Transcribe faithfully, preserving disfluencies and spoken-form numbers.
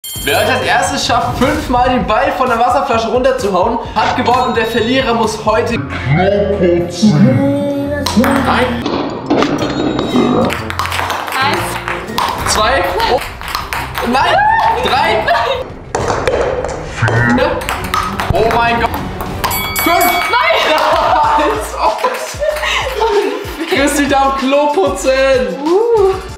Wer euch als erstes schafft, fünfmal den Ball von der Wasserflasche runterzuhauen, hat gewonnen und der Verlierer muss heute Klo putzen. Nein. Eins. Zwei. Oh. Nein. Drei. Vier. Oh mein Gott. Fünf. Nein. Ja, als ob. Christi darf Klo putzen. Uh.